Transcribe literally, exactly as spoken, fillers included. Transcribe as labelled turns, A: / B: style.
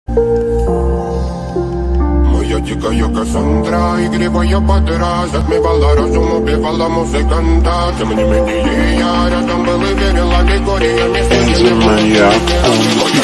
A: Моя дикая Кассандра, игривая подра, затмевала разум, убивала музыканта. Тем не менее я рядом был и верил аллегориями.